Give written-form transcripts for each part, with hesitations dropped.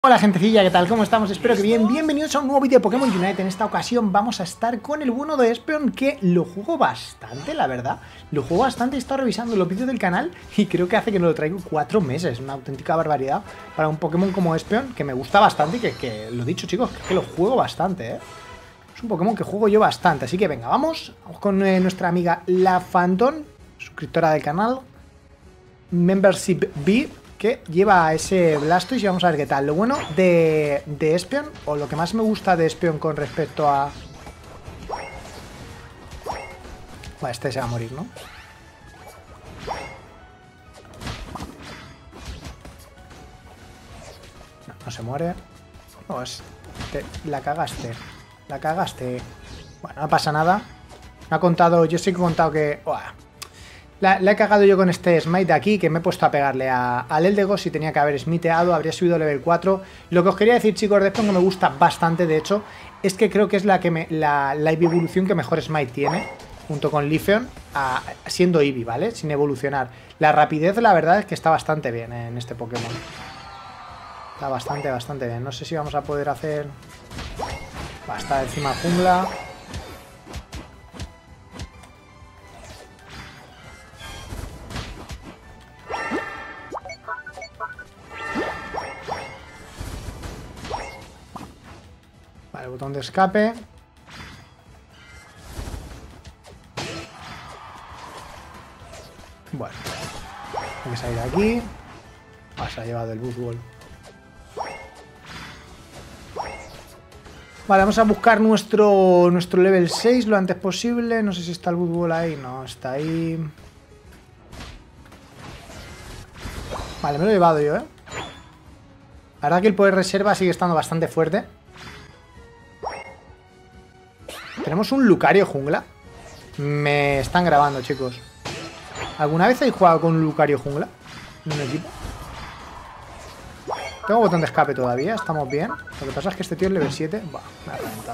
Hola gentecilla, ¿qué tal? ¿Cómo estamos? Espero que bien. Bienvenidos a un nuevo vídeo de Pokémon Unite. En esta ocasión vamos a estar con el bueno de Espeon, que lo juego bastante, la verdad. Lo juego bastante, he estado revisando los vídeos del canal y creo que hace que no lo traigo 4 meses. Una auténtica barbaridad para un Pokémon como Espeon, que me gusta bastante y que lo dicho, chicos, que lo juego bastante, ¿eh? Es un Pokémon que juego yo bastante, así que venga, vamos con nuestra amiga La Phantom, suscriptora del canal, Membership B, que lleva ese Blastoise y vamos a ver qué tal. Lo bueno de Espeon, o lo que más me gusta de Espeon con respecto a... Bueno, este se va a morir, ¿no? No se muere. No, la cagaste. La cagaste. Bueno, no pasa nada. Me ha contado... Yo sí que he contado que... ¡Uah! La he cagado yo con este smite de aquí, que me he puesto a pegarle al Eldegos y tenía que haber smiteado, habría subido level 4. Lo que os quería decir, chicos, de esto que me gusta bastante, de hecho, es que creo que es la evolución que mejor smite tiene, junto con Leafeon, siendo Eevee, ¿vale? Sin evolucionar. La rapidez, la verdad, es que está bastante bien en este Pokémon. Está bastante bien. No sé si vamos a poder hacer... Va a estar encima jungla... Vale, botón de escape. Bueno, hay que salir de aquí. Se ha llevado el Buzzwole. Vale, vamos a buscar nuestro level 6 lo antes posible. No sé si está el Buzzwole ahí. No, está ahí. Vale, me lo he llevado yo, ¿eh? La verdad que el poder reserva sigue estando bastante fuerte. Tenemos un Lucario jungla. Me están grabando, chicos. ¿Alguna vez habéis jugado con un Lucario jungla en un equipo? Tengo botón de escape todavía, estamos bien. Lo que pasa es que este tío es level 7. Bah, me ha reventado.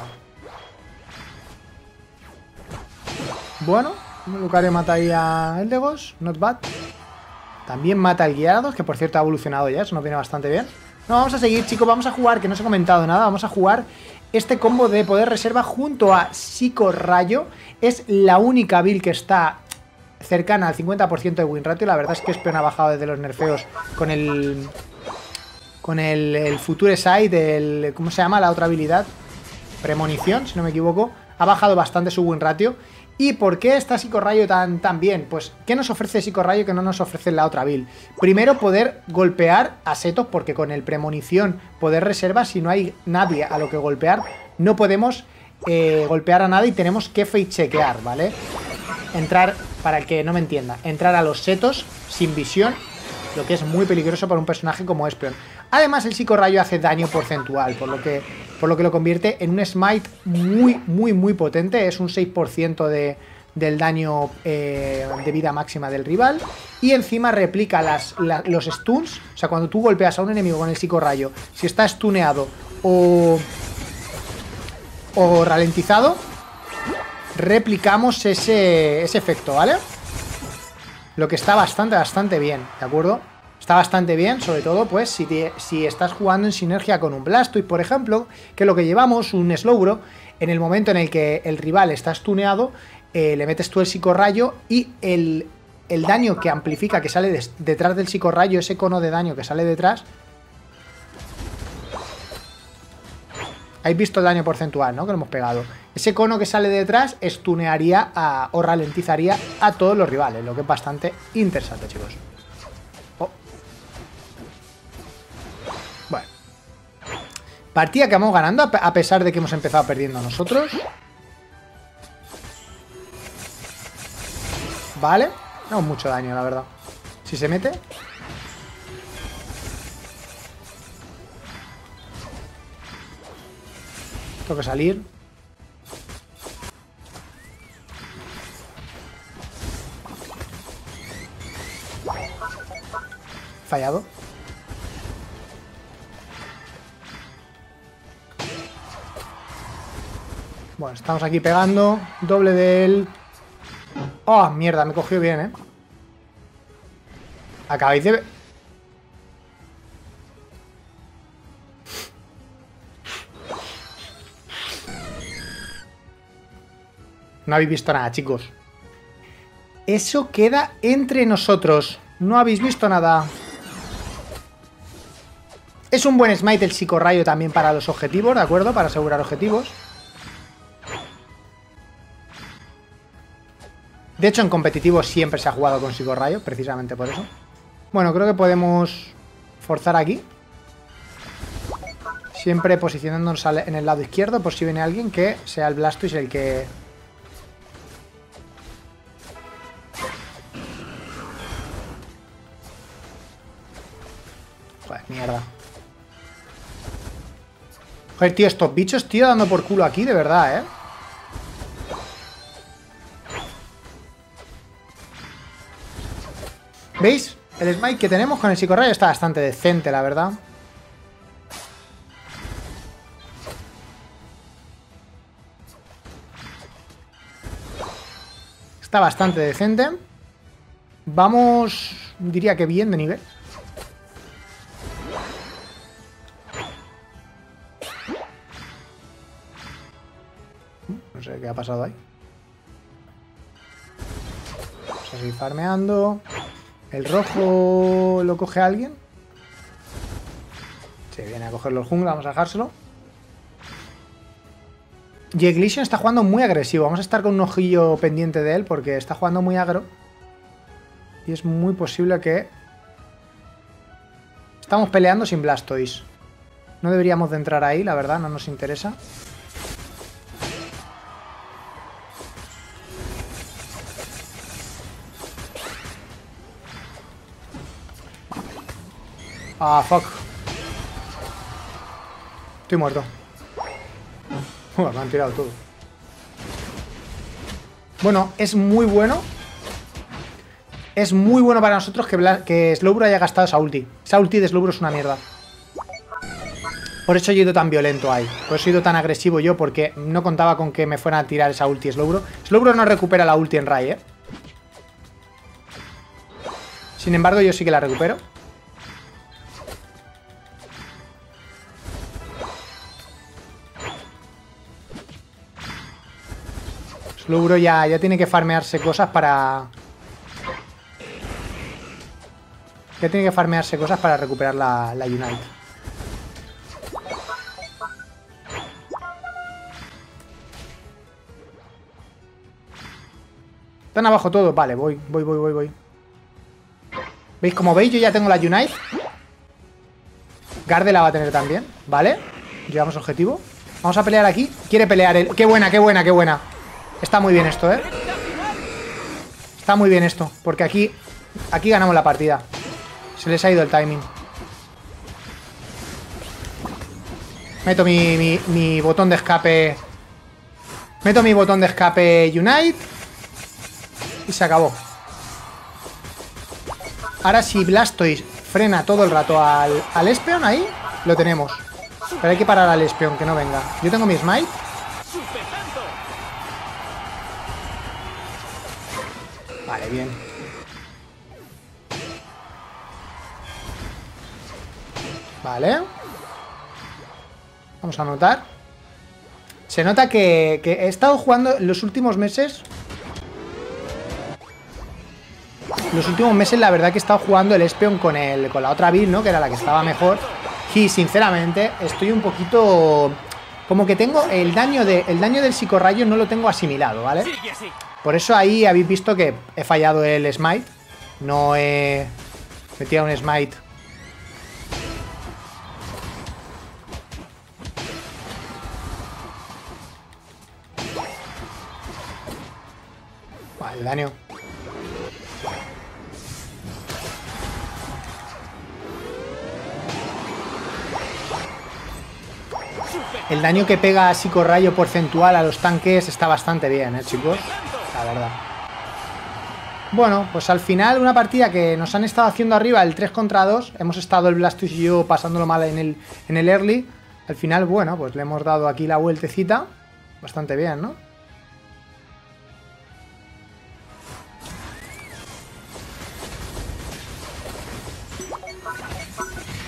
Bueno, un Lucario mata ahí a Eldegos, not bad. También mata al Gyarados, que por cierto ha evolucionado ya, eso nos viene bastante bien. No, vamos a seguir, chicos, vamos a jugar, que no os he comentado nada, vamos a jugar este combo de poder reserva junto a Psicorrayo. Es la única build que está cercana al 50% de win ratio. La verdad es que Espeon ha bajado desde los nerfeos con el Future Sight, ¿cómo se llama la otra habilidad? Premonición, si no me equivoco. Ha bajado bastante su win ratio. ¿Y por qué está Psicorrayo tan bien? Pues, ¿qué nos ofrece Psicorrayo que no nos ofrece la otra build? Primero, poder golpear a setos, porque con el Premonición, poder reserva, si no hay nadie a lo que golpear, no podemos golpear a nada y tenemos que fake chequear, ¿vale? Entrar, para el que no me entienda, entrar a los setos sin visión, lo que es muy peligroso para un personaje como Espeon. Además, el Psicorrayo hace daño porcentual, por lo que lo convierte en un smite muy potente. Es un 6% del daño de vida máxima del rival. Y encima replica los stuns. O sea, cuando tú golpeas a un enemigo con el Psicorrayo, si está stuneado o ralentizado, replicamos ese efecto, ¿vale? Lo que está bastante bien, ¿de acuerdo? Está bastante bien, sobre todo, pues, si estás jugando en sinergia con un Blastoise, por ejemplo, que es lo que llevamos, un Slowbro, en el momento en el que el rival está stuneado, le metes tú el Psicorrayo y el daño que amplifica, que sale detrás del Psicorrayo, ese cono de daño que sale detrás. ¿Habéis visto el daño porcentual, no? Que lo hemos pegado. Ese cono que sale detrás stunearía o ralentizaría a todos los rivales, lo que es bastante interesante, chicos. Bueno. Partida que vamos ganando a pesar de que hemos empezado perdiendo nosotros. Vale. No mucho daño, la verdad. Si se mete. Tengo que salir. Fallado. Bueno, estamos aquí pegando. Doble de él. Oh, mierda, me cogió bien, ¿eh? Acabáis de... No habéis visto nada, chicos. Eso queda entre nosotros. No habéis visto nada. Es un buen smite el psicorrayo también para los objetivos, ¿de acuerdo? Para asegurar objetivos. De hecho, en competitivo siempre se ha jugado con psicorrayo, precisamente por eso. Bueno, creo que podemos forzar aquí. Siempre posicionándonos en el lado izquierdo por si viene alguien que sea el Blastoise el que... Joder, mierda. Joder, tío, estos bichos, tío, dando por culo aquí, de verdad, ¿eh? ¿Veis? El smite que tenemos con el psicorrayo está bastante decente, la verdad. Está bastante decente. Vamos, diría que bien de nivel. No sé qué ha pasado ahí. Vamos a seguir farmeando. ¿El rojo lo coge alguien? Sí, viene a cogerlo el jungla, vamos a dejárselo. Y Ignition está jugando muy agresivo. Vamos a estar con un ojillo pendiente de él porque está jugando muy agro. Y es muy posible que... Estamos peleando sin Blastoise. No deberíamos de entrar ahí, la verdad, no nos interesa. Ah, fuck. Estoy muerto. Me han tirado todo. Bueno, es muy bueno. Es muy bueno para nosotros que Slowbro haya gastado esa ulti. Esa ulti de Slowbro es una mierda. Por eso he ido tan violento ahí. Por eso he ido tan agresivo yo, porque no contaba con que me fueran a tirar esa ulti Slowbro. Slowbro no recupera la ulti en Rai, ¿eh? Sin embargo, yo sí que la recupero. Slowbro ya tiene que farmearse cosas para... Ya tiene que farmearse cosas para recuperar la Unite. Están abajo todos. Vale, voy. ¿Veis? Como veis, yo ya tengo la Unite. Garde la va a tener también, ¿vale? Llevamos objetivo. Vamos a pelear aquí. Quiere pelear él. ¡Qué buena! Está muy bien esto, ¿eh? Está muy bien esto. Porque aquí ganamos la partida. Se les ha ido el timing. Meto mi botón de escape. Meto mi botón de escape Unite. Y se acabó. Ahora si Blastoise frena todo el rato al Espeon ahí, lo tenemos. Pero hay que parar al Espeon, que no venga. Yo tengo mi Smite. Vale, bien. Vale. Vamos a anotar. Se nota que he estado jugando en los últimos meses. Los últimos meses la verdad que he estado jugando el Espeon con la otra build, ¿no? Que era la que estaba mejor. Y sinceramente estoy un poquito... Como que tengo el daño del psicorrayo no lo tengo asimilado, ¿vale? Por eso ahí habéis visto que he fallado el smite. No he metido un smite. Vale, el daño. El daño que pega psicorrayo porcentual a los tanques está bastante bien, chicos. La verdad. Bueno, pues al final una partida que nos han estado haciendo arriba el 3 contra 2. Hemos estado el Blastoise y yo pasándolo mal en el early. Al final, bueno, pues le hemos dado aquí la vueltecita. Bastante bien, ¿no?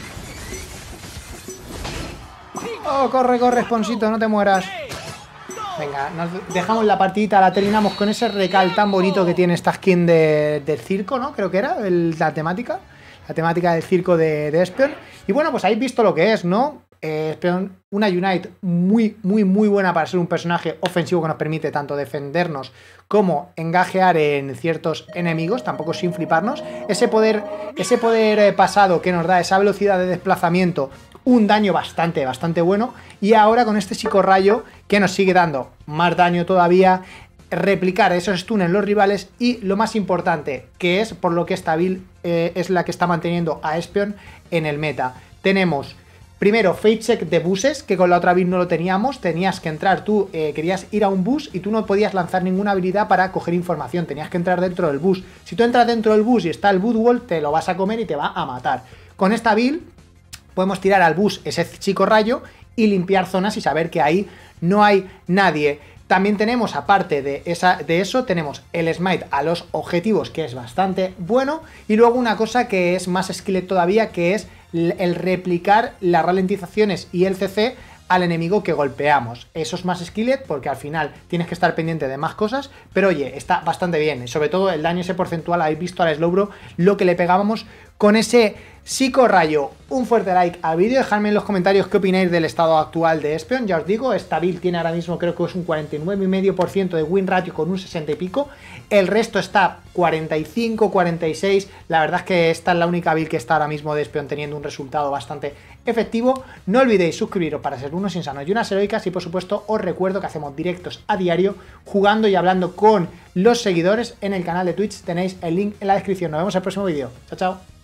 Oh, corre, Sponsito, no te mueras. Venga, nos dejamos la partidita, la terminamos con ese recal tan bonito que tiene esta skin del circo, ¿no? Creo que era la temática del circo de Espeon. Y bueno, pues habéis visto lo que es, ¿no? Espeon, una Unite muy buena para ser un personaje ofensivo que nos permite tanto defendernos como engajear en ciertos enemigos, tampoco sin fliparnos. Ese poder pasado que nos da esa velocidad de desplazamiento, un daño bastante bueno. Y ahora con este psicorrayo que nos sigue dando más daño todavía, replicar esos stuns en los rivales y lo más importante, que es por lo que esta build es la que está manteniendo a Espeon en el meta. Tenemos primero Fate Check de buses, que con la otra build no lo teníamos. Tenías que entrar, tú querías ir a un bus y tú no podías lanzar ninguna habilidad para coger información, tenías que entrar dentro del bus. Si tú entras dentro del bus y está el Bootwall, te lo vas a comer y te va a matar. Con esta build podemos tirar al bus ese psicorrayo y limpiar zonas y saber que ahí no hay nadie. También tenemos, aparte de eso, tenemos el smite a los objetivos, que es bastante bueno. Y luego una cosa que es más skillet todavía, que es el replicar las ralentizaciones y el CC al enemigo que golpeamos. Eso es más skillet porque al final tienes que estar pendiente de más cosas, pero oye, está bastante bien. Y sobre todo el daño ese porcentual, habéis visto al Slowbro lo que le pegábamos con ese psicorrayo. Un fuerte like al vídeo, dejadme en los comentarios qué opináis del estado actual de Espeon. Ya os digo, esta build tiene ahora mismo creo que es un 49,5% de win ratio con un 60 y pico. El resto está 45, 46. La verdad es que esta es la única build que está ahora mismo de Espeon teniendo un resultado bastante efectivo. No olvidéis suscribiros para ser unos insanos y unas heroicas. Y por supuesto os recuerdo que hacemos directos a diario jugando y hablando con los seguidores en el canal de Twitch. Tenéis el link en la descripción. Nos vemos en el próximo vídeo. Chao, chao.